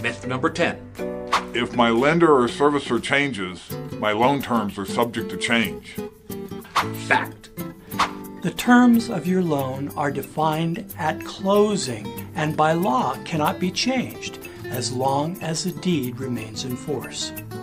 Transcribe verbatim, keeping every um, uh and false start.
Myth number ten. If my lender or servicer changes, my loan terms are subject to change. Fact. The terms of your loan are defined at closing and by law cannot be changed as long as the deed remains in force.